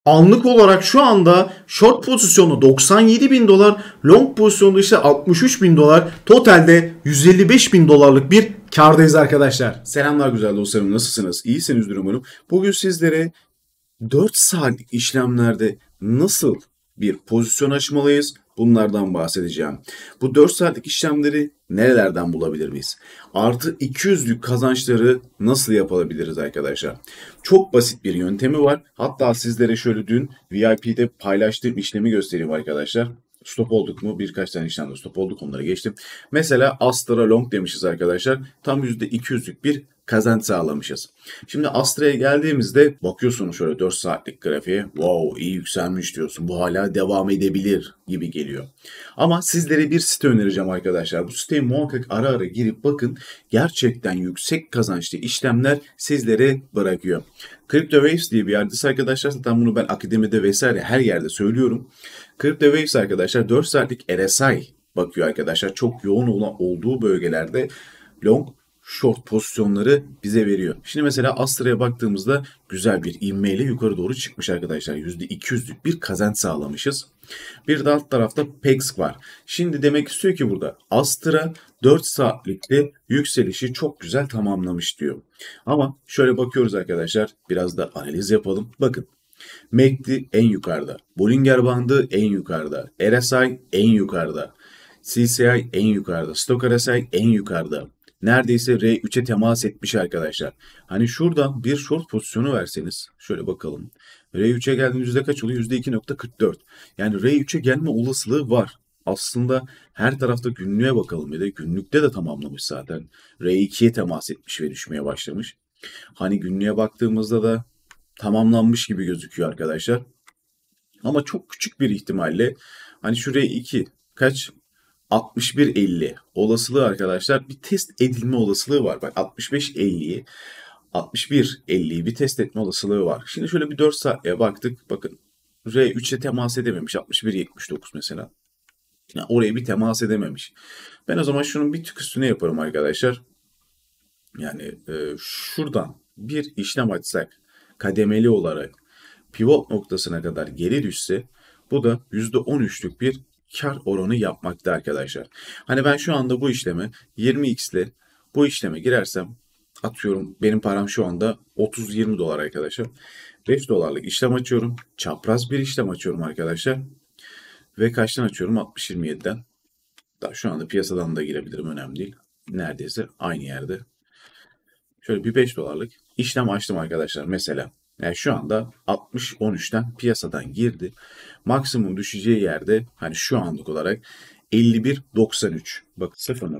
Anlık olarak şu anda short pozisyonu 97 bin dolar, long pozisyonu ise 63 bin dolar, totalde 155 bin dolarlık bir kârdayız arkadaşlar. Selamlar güzel dostlarım, nasılsınız? İyisinizdir umarım. Bugün sizlere 4 saatlik işlemlerde nasıl bir pozisyon açmalıyız? Bunlardan bahsedeceğim. Bu 4 saatlik işlemleri nerelerden bulabilir miyiz? Artı 200'lük kazançları nasıl yapabiliriz arkadaşlar? Çok basit bir yöntemi var. Hatta sizlere şöyle dün VIP'de paylaştığım işlemi göstereyim arkadaşlar. Stop olduk mu? Birkaç tane işlemde stop olduk, onları geçtim. Mesela Astra Long demişiz arkadaşlar. Tam %200'lük bir kazanç sağlamışız. Şimdi Astra'ya geldiğimizde bakıyorsunuz şöyle 4 saatlik grafiğe. Wow, iyi yükselmiş diyorsun. Bu hala devam edebilir gibi geliyor. Ama sizlere bir site önereceğim arkadaşlar. Bu siteye muhakkak ara ara girip bakın. Gerçekten yüksek kazançlı işlemler sizlere bırakıyor. CryptoWaves diye bir yerdesi arkadaşlar. Zaten bunu ben akademide vesaire her yerde söylüyorum. CryptoWaves arkadaşlar 4 saatlik RSI bakıyor arkadaşlar. Çok yoğun olduğu bölgelerde long short pozisyonları bize veriyor. Şimdi mesela Astra'ya baktığımızda güzel bir ivmeyle yukarı doğru çıkmış arkadaşlar. %200'lük bir kazanç sağlamışız. Bir de alt tarafta PEX var. Şimdi demek istiyor ki burada Astra 4 saatlikte yükselişi çok güzel tamamlamış diyor. Ama şöyle bakıyoruz arkadaşlar, biraz da analiz yapalım. Bakın, MACD en yukarıda, Bollinger Bandı en yukarıda, RSI en yukarıda, CCI en yukarıda, Stoch RSI en yukarıda. Neredeyse R3'e temas etmiş arkadaşlar. Hani şuradan bir short pozisyonu verseniz, şöyle bakalım. R3'e geldiğinde yüzde kaç oluyor? %2.44. Yani R3'e gelme olasılığı var. Aslında her tarafta günlüğe bakalım, ya da günlükte de tamamlamış zaten. R2'ye temas etmiş ve düşmeye başlamış. Hani günlüğe baktığımızda da tamamlanmış gibi gözüküyor arkadaşlar. Ama çok küçük bir ihtimalle hani şuraya 2 kaç 61-50 olasılığı arkadaşlar, bir test edilme olasılığı var. Bak 65-50'yi 61-50'yi bir test etme olasılığı var. Şimdi şöyle bir 4 saatliğe baktık. Bakın R3'e temas edememiş, 61-79 mesela. Yani oraya bir temas edememiş. Ben o zaman şunun bir tık üstüne yaparım arkadaşlar. Yani şuradan bir işlem açsak kademeli olarak pivot noktasına kadar geri düşse, bu da %13'lük bir kar oranı yapmakta arkadaşlar. Hani ben şu anda bu işleme 20x ile bu işleme girersem, atıyorum benim param şu anda 30-20 dolar arkadaşlar. 5 dolarlık işlem açıyorum. Çapraz bir işlem açıyorum arkadaşlar. Ve kaçtan açıyorum? 60-27'den. Daha şu anda piyasadan da girebilirim, önemli değil. Neredeyse aynı yerde. Şöyle bir 5 dolarlık işlem açtım arkadaşlar mesela. Yani şu anda 60-13'ten piyasadan girdi. Maksimum düşeceği yerde hani şu anlık olarak 51.93. Bak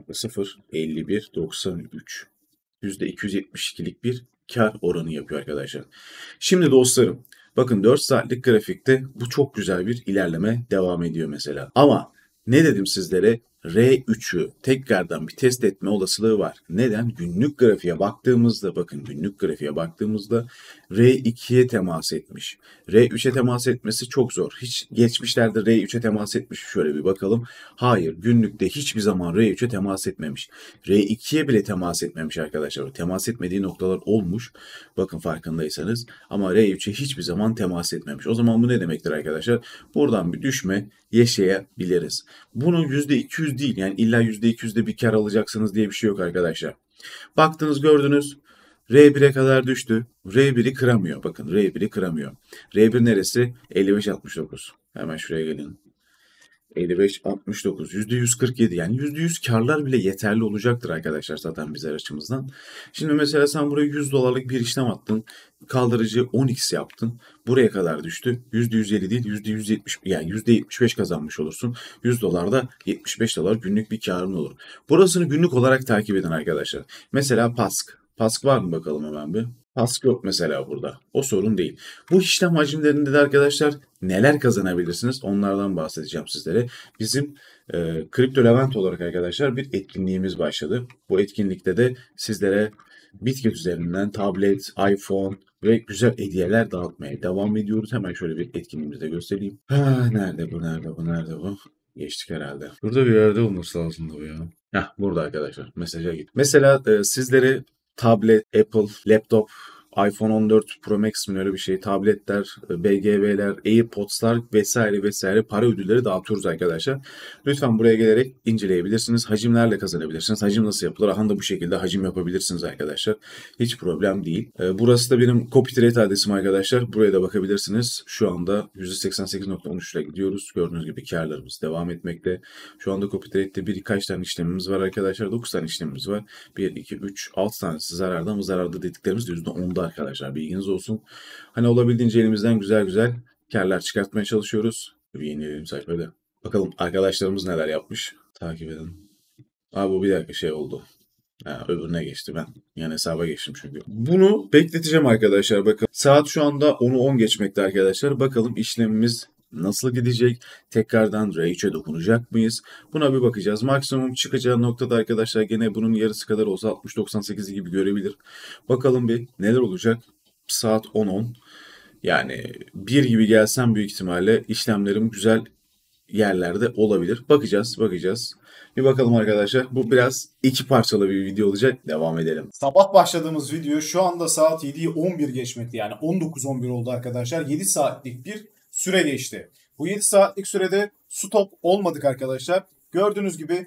0.05193. %272'lik bir kar oranı yapıyor arkadaşlar. Şimdi dostlarım, bakın 4 saatlik grafikte bu çok güzel bir ilerleme devam ediyor mesela. Ama ne dedim sizlere? R3'ü tekrardan bir test etme olasılığı var. Neden? Günlük grafiğe baktığımızda, bakın günlük grafiğe baktığımızda R2'ye temas etmiş. R3'e temas etmesi çok zor. Hiç geçmişlerde R3'e temas etmiş, şöyle bir bakalım. Hayır, günlükte hiçbir zaman R3'e temas etmemiş. R2'ye bile temas etmemiş arkadaşlar. Temas etmediği noktalar olmuş. Bakın farkındaysanız, ama R3'e hiçbir zaman temas etmemiş. O zaman bu ne demektir arkadaşlar? Buradan bir düşme yaşayabiliriz. Bunun %200 değil, yani illa %200'de bir kar alacaksınız diye bir şey yok arkadaşlar. Baktınız, gördünüz, R1'e kadar düştü. R1'i kıramıyor. Bakın R1'i kıramıyor. R1 neresi? 55.69. Hemen şuraya gelin. 55.69, %147, yani %100 karlar bile yeterli olacaktır arkadaşlar zaten bizler açımızdan. Şimdi mesela sen buraya 100 dolarlık bir işlem attın. Kaldırıcı 10x yaptın. Buraya kadar düştü. %150 değil, %170, yani %75 kazanmış olursun. 100 dolarda 75 dolar günlük bir karın olur. Burasını günlük olarak takip edin arkadaşlar. Mesela PASK. PASK var mı bakalım hemen bir. PASK yok mesela burada. O sorun değil. Bu işlem hacimlerinde de arkadaşlar neler kazanabilirsiniz? Onlardan bahsedeceğim sizlere. Bizim Kripto Levent olarak arkadaşlar bir etkinliğimiz başladı. Bu etkinlikte de sizlere Bitget üzerinden tablet, iPhone ve güzel hediyeler dağıtmaya devam ediyoruz. Hemen şöyle bir etkinliğimizi de göstereyim. Nerede bu, nerede bu, nerede bu? Geçtik herhalde. Burada bir yerde olması lazımdı bu ya. Burada arkadaşlar. Mesaja git. Mesela sizlere tablet, Apple, laptop iPhone 14 Pro Max mi öyle bir şey, tabletler, BGV'ler, AirPods'lar vesaire vesaire para ödülleri dağıtıyoruz arkadaşlar. Lütfen buraya gelerek inceleyebilirsiniz. Hacimlerle kazanabilirsiniz. Hacim nasıl yapılır? Aha da bu şekilde hacim yapabilirsiniz arkadaşlar. Hiç problem değil. Burası da benim copy trade adresim arkadaşlar. Buraya da bakabilirsiniz. Şu anda %88.13 ile gidiyoruz. Gördüğünüz gibi karlarımız devam etmekte. Şu anda copy trade'de birkaç tane işlemimiz var arkadaşlar. 9 tane işlemimiz var. 1, 2, 3, 6 tanesi zararda ama zararda dediklerimiz de %10'da arkadaşlar. Bilginiz olsun. Hani olabildiğince elimizden güzel güzel karlar çıkartmaya çalışıyoruz. Bir yenileyelim sayfada. Bakalım arkadaşlarımız neler yapmış. Takip edin. Abi bu bir dakika şey oldu. Ha, öbürüne geçti ben. Yani hesaba geçtim çünkü. Bunu bekleteceğim arkadaşlar. Bakın saat şu anda 10'u 10 geçmekte arkadaşlar. Bakalım işlemimiz nasıl gidecek? Tekrardan R3'e dokunacak mıyız? Buna bir bakacağız. Maksimum çıkacağı noktada arkadaşlar gene bunun yarısı kadar olsa 60-98 gibi görebilir. Bakalım bir neler olacak? Saat 10-10. Yani 1 gibi gelsem büyük ihtimalle işlemlerim güzel yerlerde olabilir. Bakacağız, bakacağız. Bir bakalım arkadaşlar. Bu biraz iki parçalı bir video olacak. Devam edelim. Sabah başladığımız video şu anda saat 7'yi 11 geçmekte. Yani 19-11 oldu arkadaşlar. 7 saatlik bir süre geçti. Bu 7 saatlik sürede stop olmadık arkadaşlar. Gördüğünüz gibi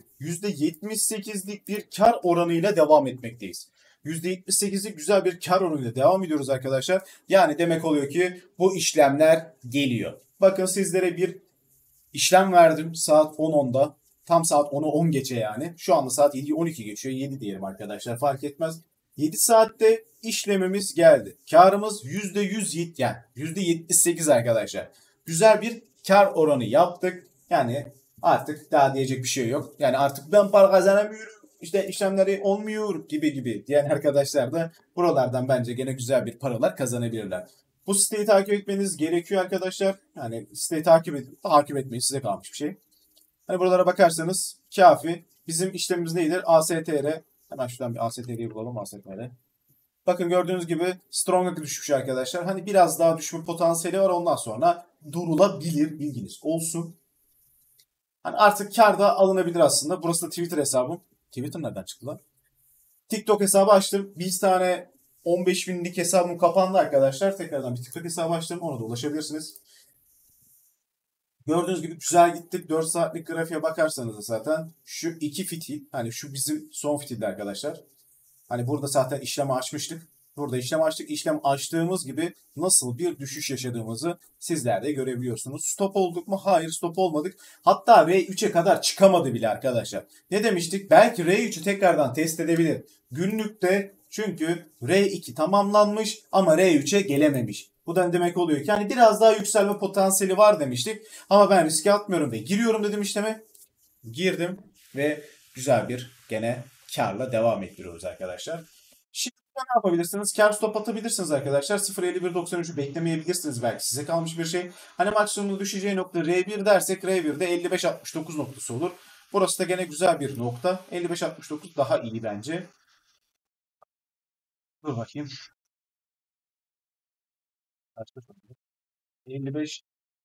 %78'lik bir kar oranıyla devam etmekteyiz. %78'lik güzel bir kar oranıyla devam ediyoruz arkadaşlar. Yani demek oluyor ki bu işlemler geliyor. Bakın sizlere bir işlem verdim saat 10.10'da. Tam saat 10'u 10 geçe yani. Şu anda saat 7'yi 12 geçiyor. 7 diyelim arkadaşlar, fark etmez. 7 saatte işlemimiz geldi. Karımız %100, yani %78 arkadaşlar. Güzel bir kar oranı yaptık. Yani artık daha diyecek bir şey yok. Yani artık ben para kazanamıyorum, İşte işlemleri olmuyor gibi diyen arkadaşlar da buralardan bence gene güzel bir paralar kazanabilirler. Bu siteyi takip etmeniz gerekiyor arkadaşlar. Yani siteyi takip etmeyi size kalmış bir şey. Hani buralara bakarsanız kafi. Bizim işlemimiz neydir? ASTR. Hemen şuradan bir ASTR'yi bulalım. ASTR. Bakın gördüğünüz gibi Strong'a düşmüş arkadaşlar. Hani biraz daha düşme potansiyeli var. Ondan sonra durulabilir. Bilginiz olsun. Hani artık kar da alınabilir aslında. Burası da Twitter hesabım. Twitter nereden çıktı lan? TikTok hesabı açtım. Bir tane 15 binlik hesabım kapandı arkadaşlar. Tekrardan bir TikTok hesabı açtım. Ona da ulaşabilirsiniz. Gördüğünüz gibi güzel gittik. 4 saatlik grafiğe bakarsanız da zaten şu iki fitil, hani şu bizim son fitildi arkadaşlar. Hani burada zaten işlemi açmıştık. Burada işlem açtık. İşlem açtığımız gibi nasıl bir düşüş yaşadığımızı sizler de görebiliyorsunuz. Stop olduk mu? Hayır, stop olmadık. Hatta R3'e kadar çıkamadı bile arkadaşlar. Ne demiştik? Belki R3'ü tekrardan test edebilir. Günlükte çünkü R2 tamamlanmış ama R3'e gelememiş. Bu da demek oluyor ki hani biraz daha yükselme potansiyeli var demiştik. Ama ben riske atmıyorum ve giriyorum dedim işleme. Girdim ve güzel bir gene karla devam ettiriyoruz arkadaşlar. Şimdi ne yapabilirsiniz? Kar stop atabilirsiniz arkadaşlar. 0.51.93'ü beklemeyebilirsiniz, belki size kalmış bir şey. Hani maksimum düşeceği nokta R1 dersek R1'de 55.69 noktası olur. Burası da gene güzel bir nokta. 55.69 daha iyi bence. Dur bakayım. 55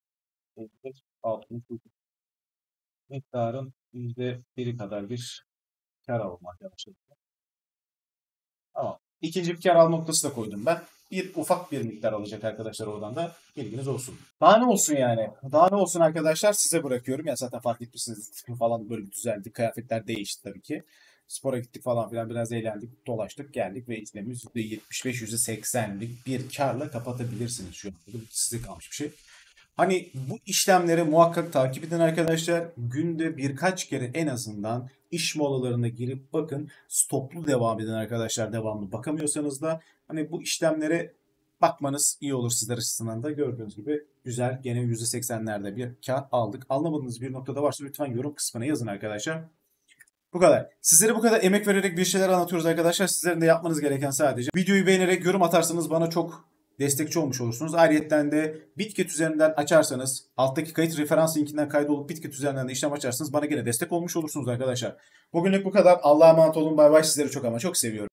69 miktarın %1'i kadar bir kar alma arkadaşlar. Tamam. İkinci bir kar al noktası da koydum ben. Bir ufak bir miktar alacak arkadaşlar, oradan da bilginiz olsun. Daha ne olsun yani? Daha ne olsun arkadaşlar, size bırakıyorum. Ya zaten fark etmişsiniz, tipim falan böyle düzeldi. Kıyafetler değişti tabii ki. Spora gittik falan filan, biraz eğlendik, dolaştık, geldik ve işlemimiz %75, %80'lik bir karla kapatabilirsiniz şu anda. Bu size kalmış bir şey. Hani bu işlemleri muhakkak takip edin arkadaşlar. Günde birkaç kere en azından iş molalarına girip bakın. Stoplu devam edin arkadaşlar, devamlı bakamıyorsanız da. Hani bu işlemlere bakmanız iyi olur sizler açısından da. Gördüğünüz gibi güzel, gene %80'lerde bir kar aldık. Anlamadığınız bir noktada varsa lütfen yorum kısmına yazın arkadaşlar. Bu kadar. Sizlere bu kadar emek vererek bir şeyler anlatıyoruz arkadaşlar. Sizlerin de yapmanız gereken sadece videoyu beğenerek yorum atarsanız bana çok destekçi olmuş olursunuz. Ayrıca de Bitget üzerinden açarsanız, alttaki kayıt referans linkinden kaydolup Bitget üzerinden de işlem açarsanız bana gene destek olmuş olursunuz arkadaşlar. Bugünlük bu kadar. Allah'a emanet olun. Bay bay. Sizleri çok ama çok seviyorum.